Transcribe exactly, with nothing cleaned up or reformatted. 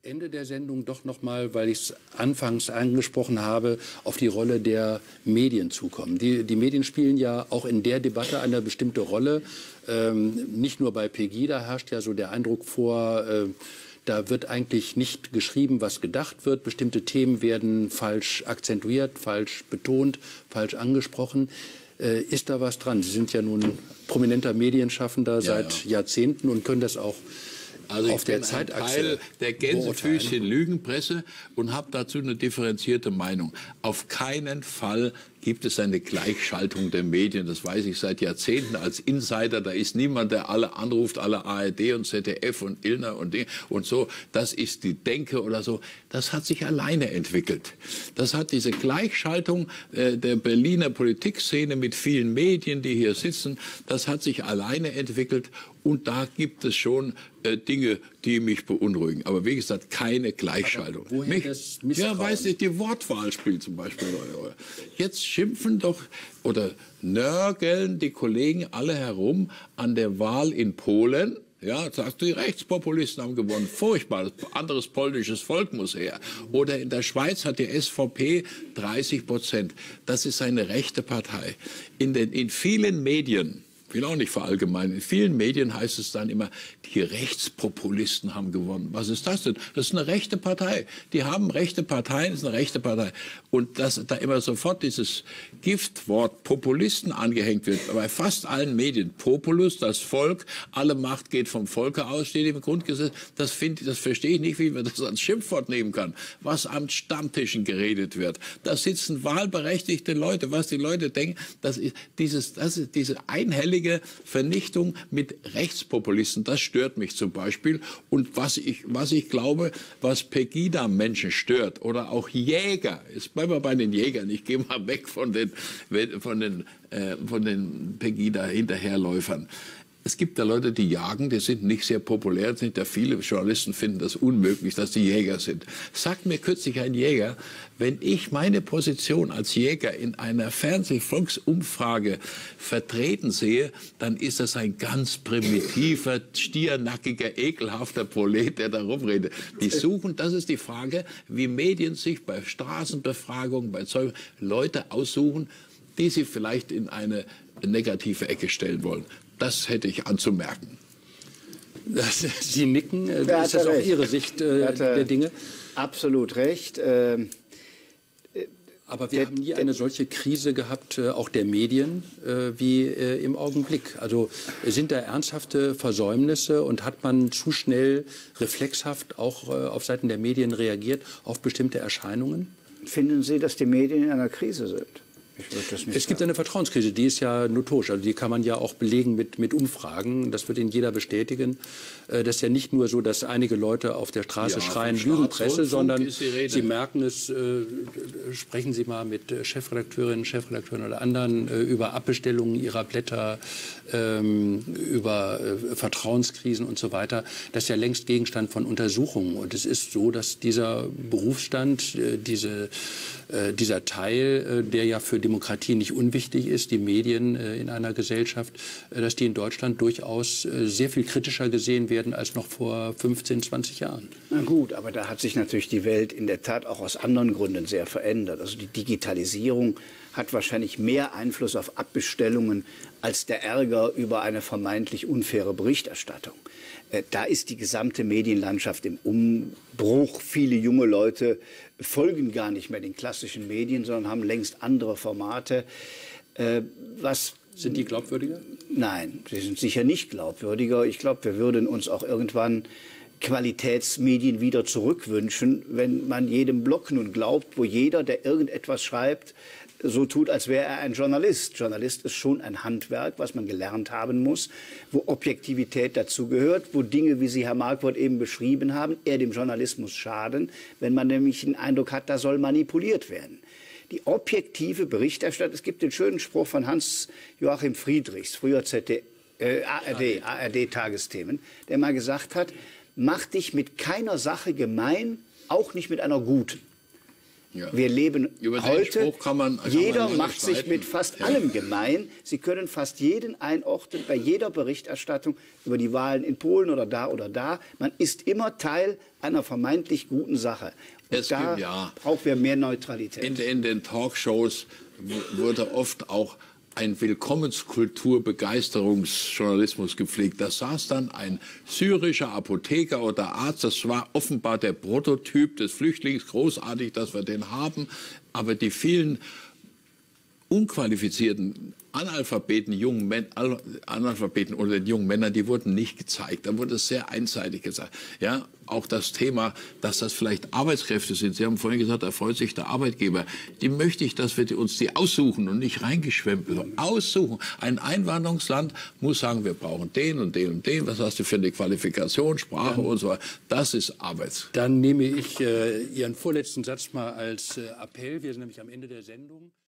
Ende der Sendung doch noch mal, weil ich es anfangs angesprochen habe, auf die Rolle der Medien zukommen. Die, die Medien spielen ja auch in der Debatte eine bestimmte Rolle. Ähm, nicht nur bei Pegida herrscht ja so der Eindruck vor, äh, da wird eigentlich nicht geschrieben, was gedacht wird. Bestimmte Themen werden falsch akzentuiert, falsch betont, falsch angesprochen. Äh, ist da was dran? Sie sind ja nun prominenter Medienschaffender ja, seit ja. Jahrzehnten und können das auch Also auf ich der bin Zeitachse ein Teil der Gänsefüßchen Lügenpresse und habe dazu eine differenzierte Meinung. Auf keinen Fall gibt es eine Gleichschaltung der Medien. Das weiß ich seit Jahrzehnten als Insider. Da ist niemand, der alle anruft, alle A R D und Z D F und Illner und, und so. Das ist die Denke oder so. Das hat sich alleine entwickelt. Das hat diese Gleichschaltung äh, der Berliner Politikszene mit vielen Medien, die hier sitzen, das hat sich alleine entwickelt. Und da gibt es schon äh, Dinge, die mich beunruhigen. Aber wie gesagt, keine Gleichschaltung. Aber woher mich, das ja, weiß nicht, die Wortwahl spielt zum Beispiel. Jetzt schimpfen doch oder nörgeln die Kollegen alle herum an der Wahl in Polen. Ja, sagst du, die Rechtspopulisten haben gewonnen. Furchtbar, anderes polnisches Volk muss her. Oder in der Schweiz hat die S V P dreißig Prozent. Das ist eine rechte Partei. In, den, in vielen Medien, ich will auch nicht verallgemeinern, in vielen Medien heißt es dann immer, die Rechtspopulisten haben gewonnen. Was ist das denn? Das ist eine rechte Partei. Die haben rechte Parteien, das ist eine rechte Partei. Und dass da immer sofort dieses Giftwort Populisten angehängt wird, bei fast allen Medien, Populus, das Volk, alle Macht geht vom Volke aus, steht im Grundgesetz, das, find, das verstehe ich nicht, wie man das als Schimpfwort nehmen kann. Was an Stammtischen geredet wird. Da sitzen wahlberechtigte Leute, was die Leute denken, das ist, dieses, das ist diese einhellige Vernichtung mit Rechtspopulisten, das stört mich zum Beispiel. Und was ich, was ich glaube, was Pegida-Menschen stört oder auch Jäger, jetzt bleiben wir bei den Jägern, ich gehe mal weg von den, von den, äh, von den Pegida-Hinterherläufern. Es gibt da Leute, die jagen, die sind nicht sehr populär, sind da viele Journalisten finden das unmöglich, dass die Jäger sind. Sagt mir kürzlich ein Jäger, wenn ich meine Position als Jäger in einer Fernsehvolksumfrage vertreten sehe, dann ist das ein ganz primitiver, stiernackiger, ekelhafter Prolet, der da rumredet. Die suchen, das ist die Frage, wie Medien sich bei Straßenbefragungen, bei Zeugen Leute aussuchen, die sie vielleicht in eine negative Ecke stellen wollen. Das hätte ich anzumerken. Das, Sie nicken. Da ist das auch Ihre Sicht äh, der Dinge? Absolut recht. Ähm, Aber wir haben nie eine solche Krise gehabt, äh, auch der Medien, äh, wie äh, im Augenblick. Also sind da ernsthafte Versäumnisse und hat man zu schnell reflexhaft auch äh, auf Seiten der Medien reagiert auf bestimmte Erscheinungen? Finden Sie, dass die Medien in einer Krise sind? Ich würde das nicht es gibt sagen. eine Vertrauenskrise, die ist ja notorisch. Also die kann man ja auch belegen mit, mit Umfragen. Das wird Ihnen jeder bestätigen. Das ist ja nicht nur so, dass einige Leute auf der Straße ja, schreien, Lügenpresse, sondern Sie merken es, äh, sprechen Sie mal mit Chefredakteurinnen, Chefredakteuren oder anderen äh, über Abbestellungen ihrer Blätter, ähm, über äh, Vertrauenskrisen und so weiter. Das ist ja längst Gegenstand von Untersuchungen. Und es ist so, dass dieser Berufsstand, äh, diese, äh, dieser Teil, äh, der ja für Demokratie nicht unwichtig ist, die Medien äh, in einer Gesellschaft, äh, dass die in Deutschland durchaus äh, sehr viel kritischer gesehen werden als noch vor fünfzehn, zwanzig Jahren. Na gut, aber da hat sich natürlich die Welt in der Tat auch aus anderen Gründen sehr verändert. Also die Digitalisierung hat wahrscheinlich mehr Einfluss auf Abbestellungen als der Ärger über eine vermeintlich unfaire Berichterstattung. Äh, da ist die gesamte Medienlandschaft im Umbruch. Viele junge Leute folgen gar nicht mehr den klassischen Medien, sondern haben längst andere Formate. Äh, was Sind die glaubwürdiger? Nein, sie sind sicher nicht glaubwürdiger. Ich glaube, wir würden uns auch irgendwann Qualitätsmedien wieder zurückwünschen, wenn man jedem Blog nun glaubt, wo jeder, der irgendetwas schreibt, so tut, als wäre er ein Journalist. Journalist ist schon ein Handwerk, was man gelernt haben muss, wo Objektivität dazugehört, wo Dinge, wie Sie, Herr Marquardt, eben beschrieben haben, eher dem Journalismus schaden, wenn man nämlich den Eindruck hat, da soll manipuliert werden. Die objektive Berichterstattung, es gibt den schönen Spruch von Hans-Joachim Friedrichs, früher Z D, äh, A R D, A R D-Tagesthemen, der mal gesagt hat, mach dich mit keiner Sache gemein, auch nicht mit einer guten. Ja. Wir leben Über heute, kann man, kann jeder man macht sich mit fast ja. allem gemein. Sie können fast jeden einordnen bei jeder Berichterstattung über die Wahlen in Polen oder da oder da. Man ist immer Teil einer vermeintlich guten Sache. Und es da gibt, ja, brauchen wir mehr Neutralität. In, in den Talkshows wurde oft auch ein Willkommenskultur, Begeisterungsjournalismus gepflegt. Da saß dann ein syrischer Apotheker oder Arzt, das war offenbar der Prototyp des Flüchtlings, großartig, dass wir den haben, aber die vielen unqualifizierten Analphabeten, jungen Män Analphabeten oder den jungen Männern, die wurden nicht gezeigt. Da wurde es sehr einseitig gesagt. Ja, auch das Thema, dass das vielleicht Arbeitskräfte sind. Sie haben vorhin gesagt, da freut sich der Arbeitgeber. Die möchte ich, dass wir uns die aussuchen und nicht reingeschwemmt werden. Aussuchen. Ein Einwanderungsland muss sagen, wir brauchen den und den und den. Was hast du für eine Qualifikation, Sprache dann, und so weiter. Das ist Arbeits. Dann nehme ich äh, Ihren vorletzten Satz mal als äh, Appell. Wir sind nämlich am Ende der Sendung.